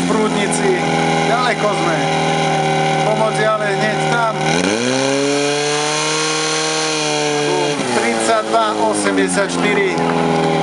Prúdnici. Ďaleko sme. Pomoc je ale hneď tam. 32,84.